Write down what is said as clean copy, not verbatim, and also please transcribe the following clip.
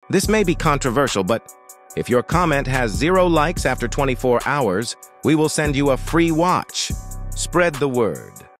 This may be controversial, but if your comment has 0 likes after 24 hours, we will send you a free watch. Spread the word.